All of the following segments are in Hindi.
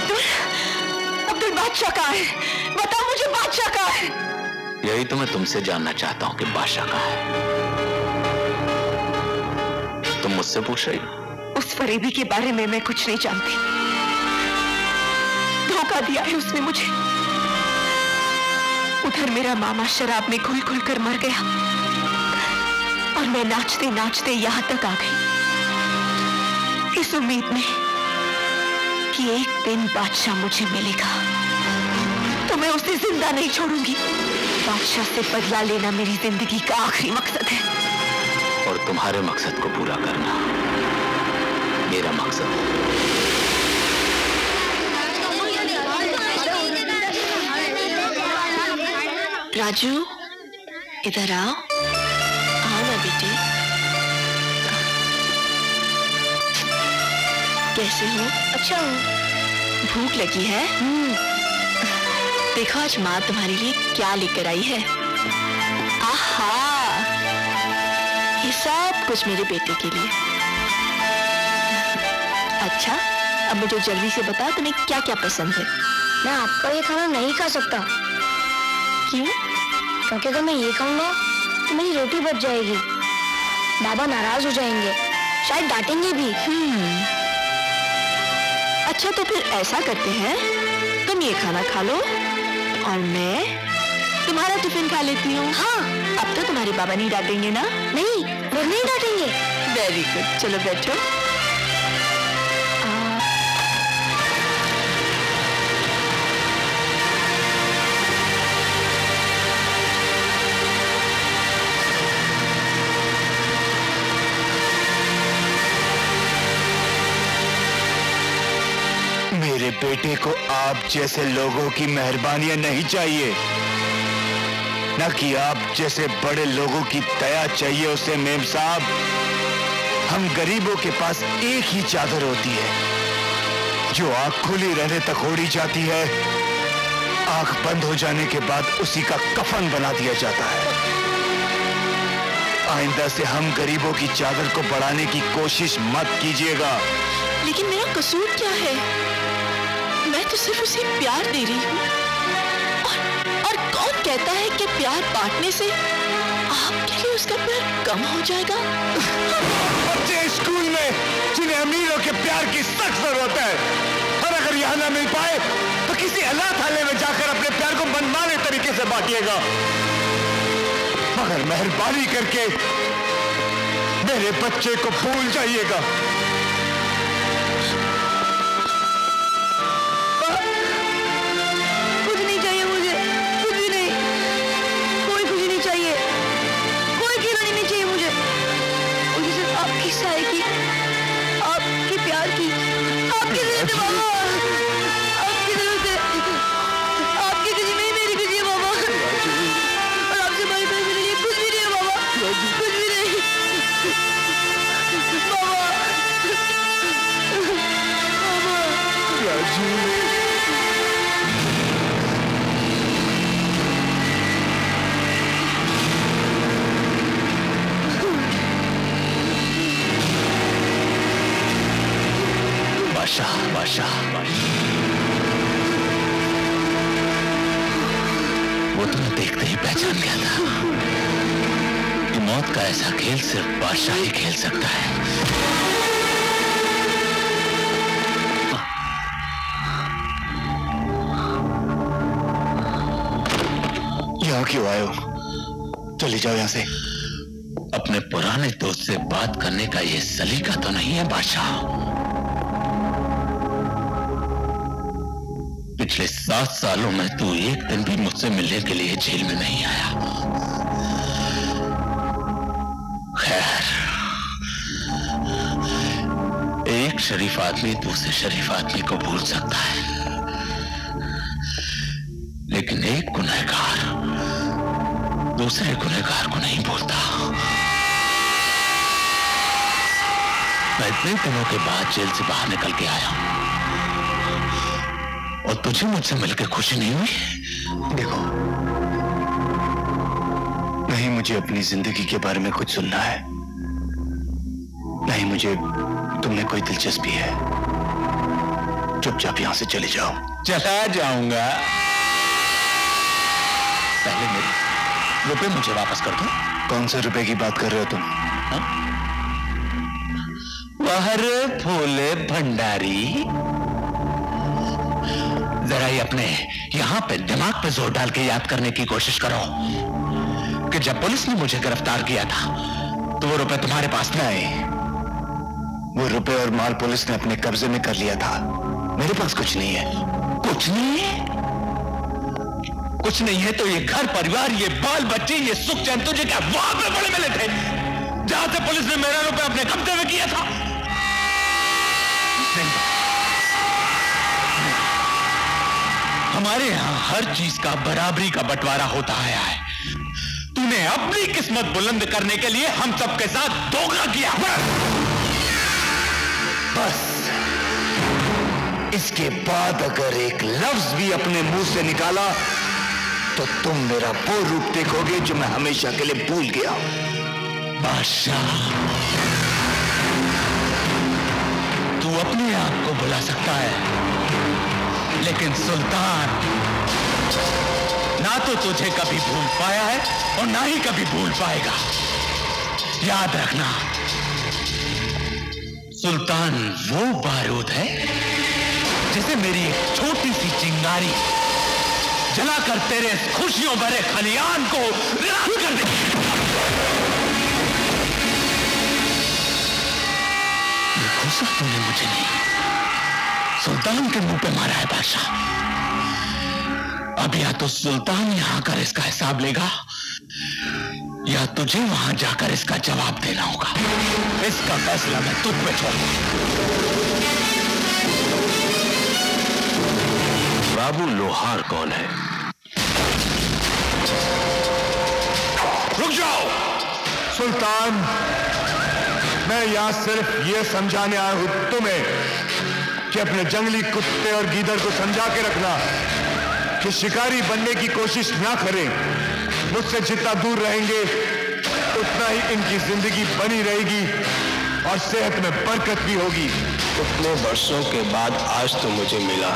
अब्दुल बादशाह कहाँ है? बताओ मुझे, बादशाह कहाँ है? यही तो मैं तुमसे जानना चाहता हूँ कि बादशाह कहाँ है। तुम मुझसे पूछ रही हो? उस फरेबी के बारे में मैं कुछ नहीं जानती। धोखा दिया है उसने मुझे। उधर मेरा मामा शराब में घुल घुल कर मर गया और मैं नाचते नाचते यहां तक आ गई, इस उम्मीद में कि एक दिन बादशाह मुझे मिलेगा तो मैं उसे जिंदा नहीं छोड़ूंगी। बादशाह से बदला लेना मेरी जिंदगी का आखिरी मकसद है। और तुम्हारे मकसद को पूरा करना मेरा मकसद है। राजू, इधर आओ। आओ ना बेटी। कैसे हो? अच्छा हूँ। भूख लगी है? देखो आज माँ तुम्हारे लिए क्या लेकर आई है। आहा, ये सब कुछ मेरे बेटे के लिए। अच्छा, अब मुझे जल्दी से बताओ तुम्हें क्या क्या पसंद है। मैं आपका ये खाना नहीं खा सकता। क्यों? क्योंकि अगर मैं ये खाऊंगा तो मेरी रोटी बच जाएगी, बाबा नाराज हो जाएंगे, शायद डांटेंगे भी। अच्छा तो फिर ऐसा करते हैं, तुम ये खाना खा लो और मैं तुम्हारा टिफिन खा लेती हूँ। हाँ, अब तो तुम्हारे बाबा नहीं डांटेंगे ना? नहीं, वो नहीं डांटेंगे। वेरी गुड, चलो बैठो। मेरे बेटे को आप जैसे लोगों की मेहरबानियां नहीं चाहिए, न कि आप जैसे बड़े लोगों की दया चाहिए उसे। मेम साहब, हम गरीबों के पास एक ही चादर होती है जो आंख खुली रहने तक ओढ़ी जाती है, आंख बंद हो जाने के बाद उसी का कफन बना दिया जाता है। आइंदा से हम गरीबों की चादर को बढ़ाने की कोशिश मत कीजिएगा। लेकिन मेरा कसूर क्या है? मैं तो सिर्फ उसे प्यार दे रही हूँ। और कौन कहता है कि प्यार बांटने से आपके लिए उसका प्यार कम हो जाएगा? बच्चे स्कूल में जिन्हें अमीरों के प्यार की सख्त जरूरत है, और अगर यहाँ ना मिल पाए तो किसी अनाथालय में जाकर अपने प्यार को मनमाने तरीके से बांटिएगा। मगर मेहरबानी करके मेरे बच्चे को भूल जाइएगा। वो तुम्हें देखते ही पहचान गया था कि मौत का ऐसा खेल सिर्फ बादशाह ही खेल सकता है। यहाँ क्यों आए हो? चले जाओ यहाँ से। अपने पुराने दोस्त से बात करने का ये सलीका तो नहीं है बादशाह। पिछले 7 सालों में तू एक दिन भी मुझसे मिलने के लिए जेल में नहीं आया। खैर, एक शरीफ आदमी दूसरे शरीफ आदमी को भूल सकता है, लेकिन एक गुनहगार दूसरे गुनहगार को नहीं भूलता। मैं इतने दिनों के बाद जेल से बाहर निकल के आया हूं और तुझे मुझसे मिलकर खुशी नहीं हुई? देखो, नहीं मुझे अपनी जिंदगी के बारे में कुछ सुनना है, नहीं मुझे तुमने कोई दिलचस्पी है। चुपचाप यहां से चले जाओ। चला जाऊंगा। पहले मेरे रुपए मुझे वापस कर दो। कौन से रुपए की बात कर रहे हो तुम? बाहर फूले भंडारी, जरा ये अपने यहां पे दिमाग पे जोर डाल के याद करने की कोशिश करो कि जब पुलिस ने मुझे गिरफ्तार किया था तो वो रुपए तुम्हारे पास नहीं। वो रुपए और माल पुलिस ने अपने कब्जे में कर लिया था। मेरे पास कुछ नहीं है। कुछ नहीं है? कुछ नहीं है तो ये घर परिवार, ये बाल बच्चे, ये सुख चैन तुझे क्या वहां पे बड़े मिले थे जहां से पुलिस ने मेरा रुपए अपने कब्जे में किया था? नहीं। हमारे यहां हर चीज का बराबरी का बंटवारा होता आया है। तूने अपनी किस्मत बुलंद करने के लिए हम सबके साथ धोखा किया। बस इसके बाद अगर एक लफ्ज भी अपने मुंह से निकाला तो तुम मेरा वो रूप देखोगे जो मैं हमेशा के लिए भूल गया। बादशाह, तू अपने आप को भुला सकता है लेकिन सुल्तान ना तो तुझे कभी भूल पाया है और ना ही कभी भूल पाएगा। याद रखना, सुल्तान वो बारूद है जिसे मेरी एक छोटी सी चिंगारी जलाकर तेरे खुशियों भरे खलियान को राख कर दे। गुस्सा तूने मुझे नहीं, सुल्तान के मुंह पे मारा है बादशाह। अब या तो सुल्तान यहां कर इसका हिसाब लेगा या तुझे वहां जाकर इसका जवाब देना होगा। इसका फैसला मैं तुझ पे छोड़ूंगा। बाबू लोहार कौन है? रुक जाओ सुल्तान, मैं यहां सिर्फ ये समझाने आया हूं तुम्हें कि अपने जंगली कुत्ते और गीदड़ को समझा के रखना कि शिकारी बनने की कोशिश ना करें। मुझसे जितना दूर रहेंगे उतना ही इनकी जिंदगी बनी रहेगी और सेहत में बरकत भी होगी। उतने वर्षों के बाद आज तो मुझे मिला।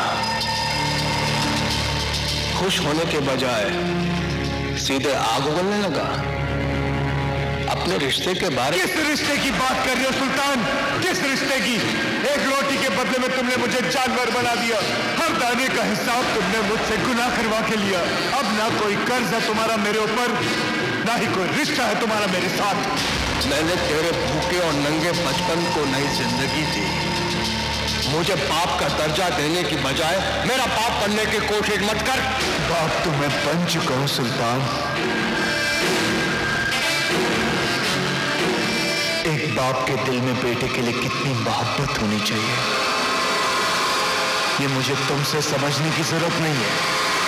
खुश होने के बजाय सीधे आग उगलने लगा। अपने रिश्ते के बारे में। किस रिश्ते की बात कर रहे हो सुल्तान? किस रिश्ते की? एक रोटी के बदले में तुमने मुझे जानवर बना दिया। हर दाने का हिसाब तुमने मुझसे गुनाह करवा के लिया। अब ना कोई कर्ज है तुम्हारा मेरे ऊपर, ना ही कोई रिश्ता है तुम्हारा मेरे साथ। मैंने तेरे भूखे और नंगे बचपन को नई जिंदगी दी। मुझे बाप का दर्जा देने की बजाय मेरा बाप बनने की कोशिश मत कर। बाप तो मैं बन चुका हूं सुल्तान। एक बाप के दिल में बेटे के लिए कितनी मोहब्बत होनी चाहिए, ये मुझे तुमसे समझने की जरूरत नहीं है।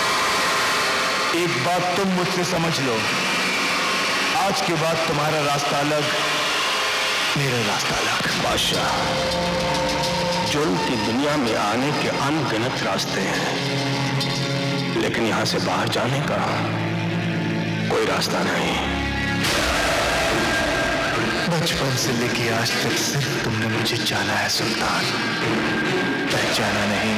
एक बात तुम मुझसे समझ लो, आज के बाद तुम्हारा रास्ता अलग, मेरा रास्ता अलग। बादशाह, जुल्म की दुनिया में आने के अनगिनत रास्ते हैं, लेकिन यहां से बाहर जाने का कोई रास्ता नहीं। बचपन से लेके आज तक सिर्फ तुमने मुझे जाना है सुल्तान, पहचाना नहीं।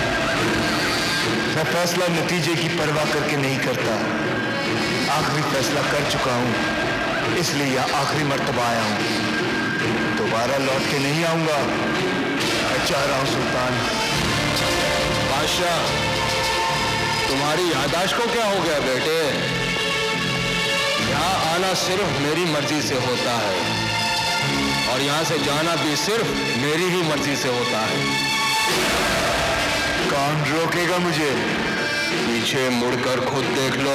मैं फैसला नतीजे की परवाह करके नहीं करता। आखिरी फैसला कर चुका हूं, इसलिए यह आखिरी मर्तबा आया हूं। दोबारा लौट के नहीं आऊंगा। मैं चाह रहा हूं सुल्तान। बादशाह, तुम्हारी याददाश्त को क्या हो गया बेटे? यहाँ आना सिर्फ मेरी मर्जी से होता है और यहाँ से जाना भी सिर्फ मेरी ही मर्जी से होता है। कौन रोकेगा मुझे? पीछे मुड़कर खुद देख लो।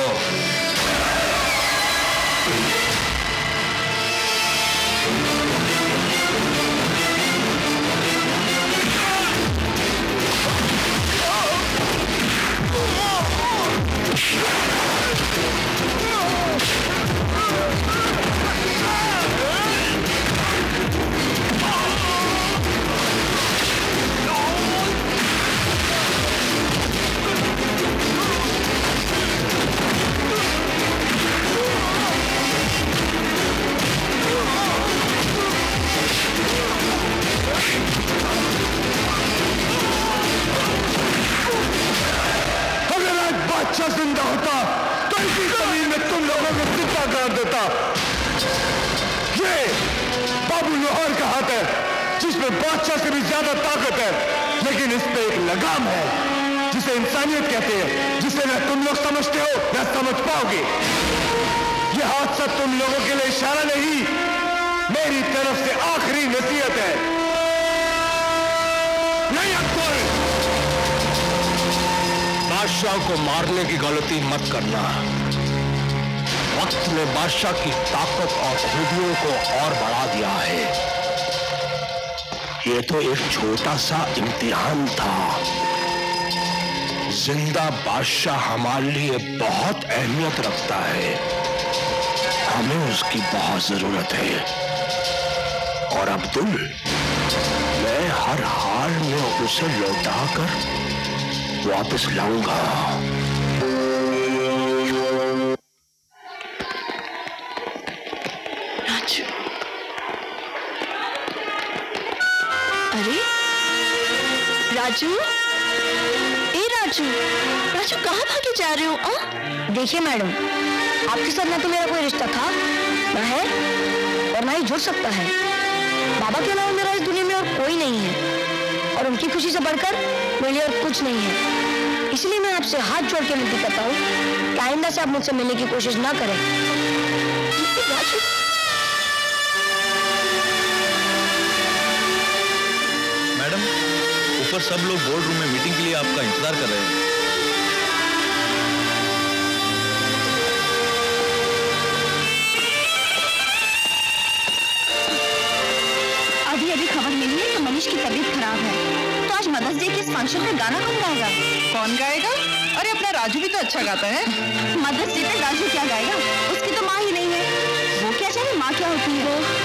जिंदा होता तो इसी जमीन में तुम लोगों को जिंदा कर देता। ये बाबू लोहार का हाथ है, जिसमें बादशाह से भी ज्यादा ताकत है, लेकिन इस पे एक लगाम है जिसे इंसानियत कहते हैं, जिसे न तुम लोग समझते हो न समझ पाओगे। ये हादसा तुम लोगों के लिए इशारा नहीं, मेरी तरफ से आखिरी नसीहत है। नहीं अकबर, बादशाह को मारने की गलती मत करना। वक्त ने बादशाह की ताकत और खूबियों को और बढ़ा दिया है। ये तो एक छोटा सा इम्तिहान था। जिंदा बादशाह हमारे लिए बहुत अहमियत रखता है, हमें उसकी बहुत जरूरत है। और अब्दुल, मैं हर हाल में उसे लौटाकर वापस लाऊंगा। राजू, अरे राजू, ए राजू, राजू कहाँ भागे जा रहे हो? देखिए मैडम, आपके साथ ना तो मेरा कोई रिश्ता था, ना है और ना ही जुड़ सकता है। बाबा के अलावा मेरा इस दुनिया में और कोई नहीं है, और उनकी खुशी से बढ़कर मेरे लिए और कुछ नहीं है। इसलिए मैं आपसे हाथ जोड़ के विनती करता हूँ कि आइंदा से आप मुझसे मिलने की कोशिश ना करें। राजू, मैडम, ऊपर सब लोग बोर्ड रूम में मीटिंग के लिए आपका इंतजार कर रहे हैं। अभी खबर मिली है कि मनीष की तबीयत खराब है, तो आज मदर्स डे के इस फंक्शन में गाना कौन गाएगा? कौन गाएगा? अरे अपना राजू भी तो अच्छा गाता है। मदर्स डे पे राजू क्या गाएगा? उसकी तो माँ ही नहीं है। वो क्या जाने माँ क्या होती है?